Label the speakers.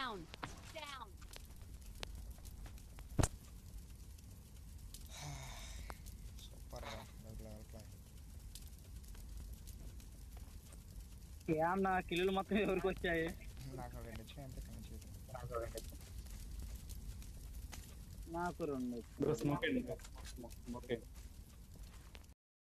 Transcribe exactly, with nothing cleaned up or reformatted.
Speaker 1: down. Down.
Speaker 2: Super రా level play
Speaker 3: ఏం నా కిల్లులు మొత్తం ఎవరికి వచ్చాయి?
Speaker 2: నాకు రెండు వచ్చినాయి అంతే కమించి
Speaker 3: నాకు రెండు.
Speaker 4: బ్రో స్మోక్ అండి స్మోక్